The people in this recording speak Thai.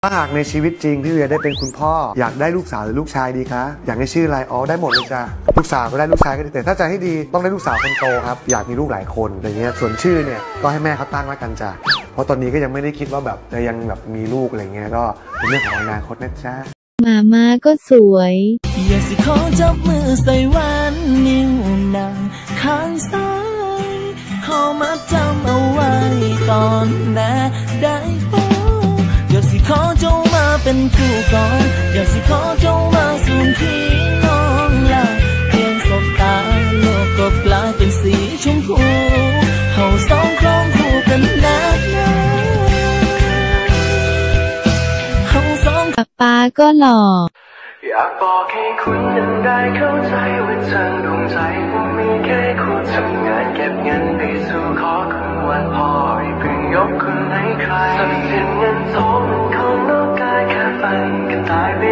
ถ้าหากในชีวิตจริงพี่เวียได้เป็นคุณพ่ออยากได้ลูกสาวหรือลูกชายดีคะอยากให้ชื่ออะไรอ๋อได้หมดเลยจ้ะลูกสาวก็ได้ลูกชายก็ได้แต่ถ้าจะให้ดีต้องได้ลูกสาวคนโตครับอยากมีลูกหลายคนอะไรเงี้ยส่วนชื่อเนี่ยก็ให้แม่เขาตั้งแล้วกันจ้ะเพราะตอนนี้ก็ยังไม่ได้คิดว่าแบบจะยังแบบมีลูกอะไรเงี้ยก็เป็นเรื่องของอนาคตนะจ๊ะมาก็สวยอยากสิขอจับมือใส่แหวนนิ้วนางข้างซ้ายขอมาจำเอาไว้ก่อนนะได้ปะอยากสิขอเจ้ามาเป็นคู่ก่อนอยากสิขอเจ้ามาสู่พี่น้องละเพียงสบตาโลกก็กลายเป็นสีชมพูเขาสองครองคู่กันแล้วป้าก็หล่ออยากบอกให้คุณนั้นได้เข้าใจว่าทางดวงใจผมมีแค่คุณทำงานเก็บเงินไปสู่ขอคุณวันพ่อให้เพิ่งยกคุณให้ใครทรัพย์สินเงินทองมันของนอกกายแค่ฝันกันตายไป